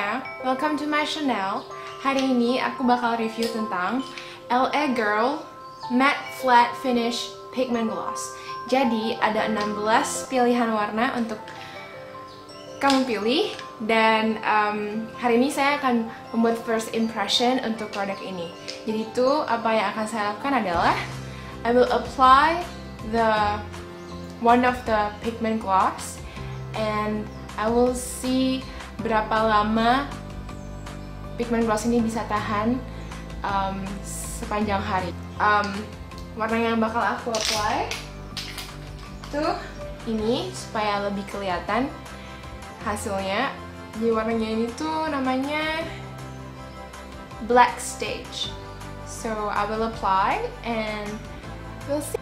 semuanya, welcome to my channel. Hari ini aku bakal review tentang LA Girl Matte Flat Finish Pigment Gloss. Jadi ada 16 pilihan warna untuk kamu pilih. Dan hari ini saya akan membuat first impression untuk produk ini. Jadi itu apa yang akan saya lakukan adalah I will apply one of the pigment gloss and I will see berapa lama pigment gloss ini bisa tahan sepanjang hari. Warna yang bakal aku apply tuh ini supaya lebih kelihatan hasilnya. Jadi warnanya ini tuh namanya Black Stage. So I will apply and we'll see.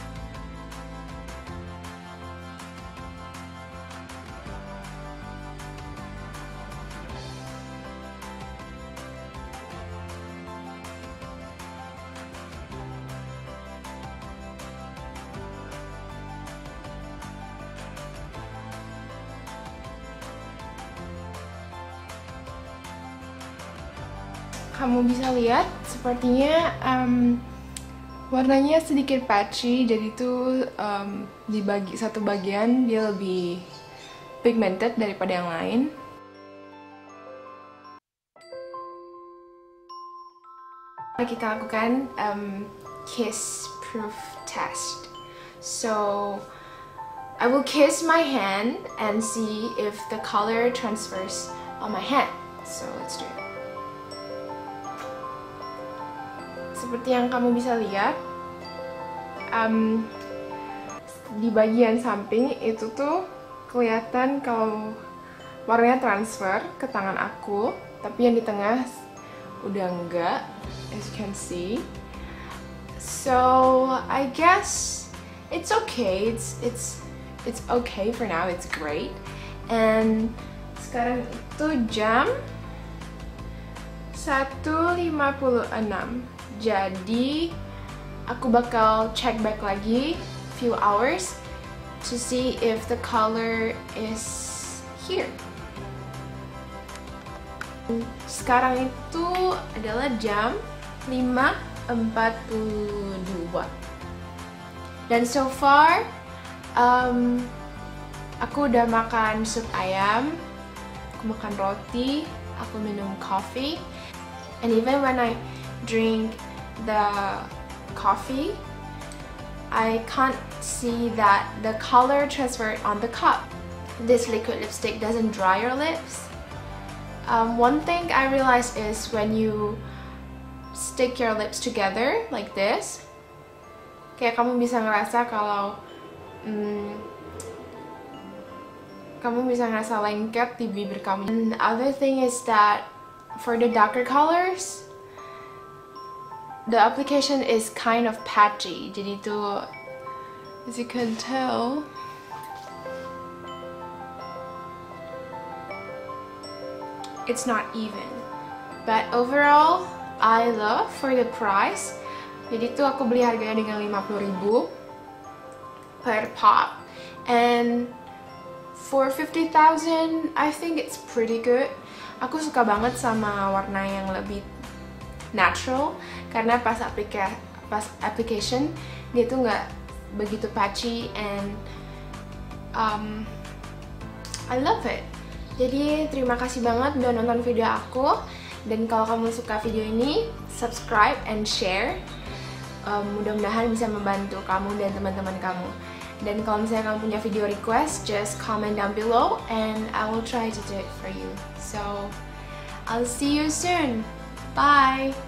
Kamu bisa lihat sepertinya warnanya sedikit patchy, jadi tuh di satu bagian dia lebih pigmented daripada yang lain. Kita lakukan kiss proof test. So I will kiss my hand and see if the color transfers on my hand. So let's do it. Seperti yang kamu bisa lihat, di bagian samping itu tuh kelihatan kalau warnanya transfer ke tangan aku, tapi yang di tengah udah enggak, as you can see. So I guess it's okay. It's okay for now. It's great. And sekarang itu jam 1.56. Jadi aku bakal check back lagi few hours to see if the color is here. Sekarang itu adalah jam 5.42 dan so far aku udah makan sup ayam, aku makan roti, aku minum coffee, and even when I drink the coffee, I can't see that the color transferred on the cup. This liquid lipstick doesn't dry your lips. One thing I realized is when you stick your lips together like this, kayak kamu bisa ngerasa kalau kamu bisa ngerasa lengket di bibir kamu. And the other thing is that for the darker colors, the application is kind of patchy. Jadi itu, as you can tell, it's not even. But overall, I love for the price. Jadi itu aku beli harganya dengan 50.000 per pop, and for 50,000, I think it's pretty good. Aku suka banget sama warna yang lebih natural karena pas application dia tuh nggak begitu patchy and I love it. Jadi terima kasih banget udah nonton video aku, dan kalau kamu suka video ini subscribe and share. Mudah-mudahan bisa membantu kamu dan teman-teman kamu. Dan kalau misalnya kamu punya video request, just comment down below and I will try to do it for you. So I'll see you soon. Bye!